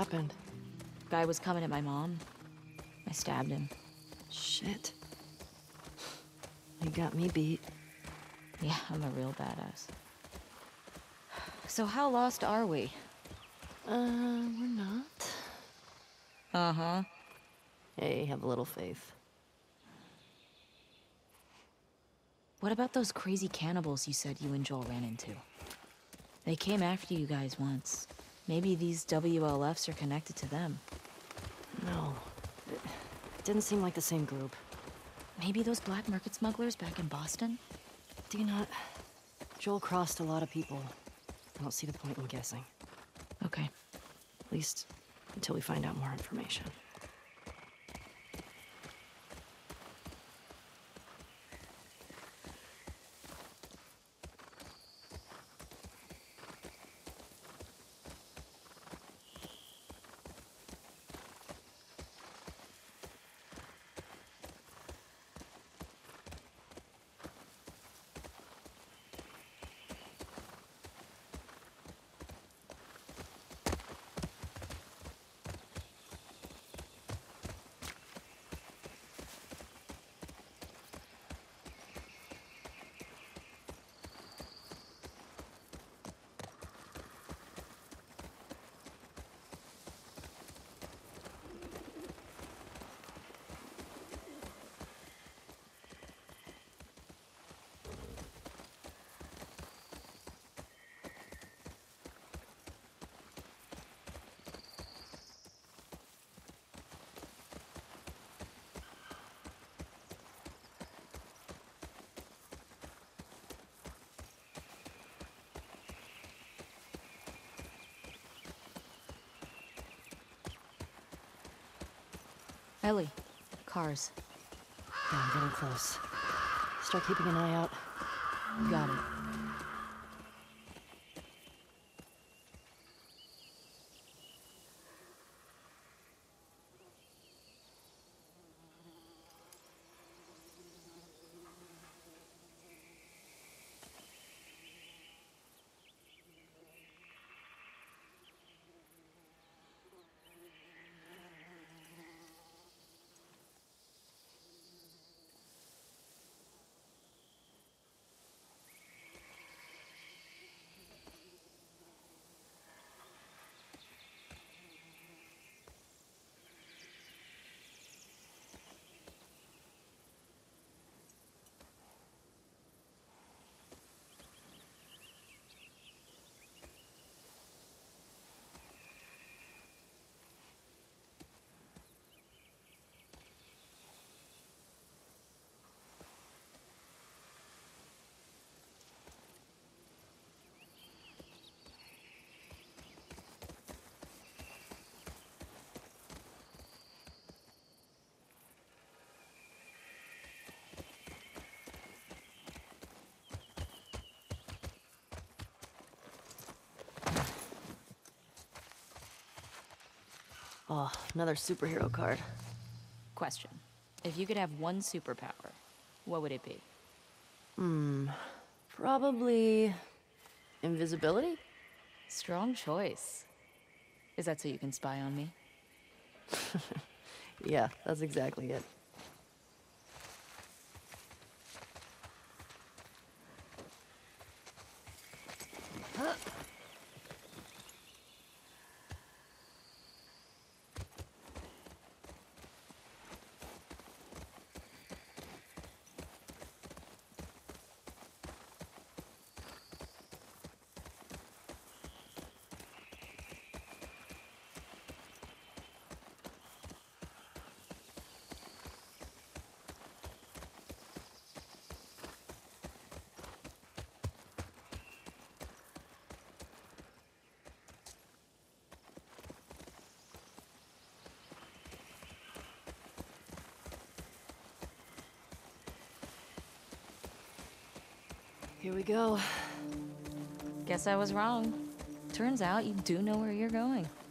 happened? Guy was coming at my mom. I stabbed him. Shit. You got me beat. Yeah, I'm a real badass. So how lost are we? We're not. Uh-huh. Hey, have a little faith. What about those crazy cannibals you said you and Joel ran into? They came after you guys once. Maybe these WLFs are connected to them. No. It didn't seem like the same group. Maybe those black market smugglers back in Boston? Do you not? Joel crossed a lot of people. I don't see the point in guessing. Okay. At least until we find out more information. Ellie. Cars. Yeah, I'm getting close. Start keeping an eye out. Got it. Oh, another superhero card. Question. If you could have one superpower, what would it be? Probably invisibility? Strong choice. Is that so you can spy on me? Yeah, that's exactly it. Here we go. Guess I was wrong. Turns out you do know where you're going.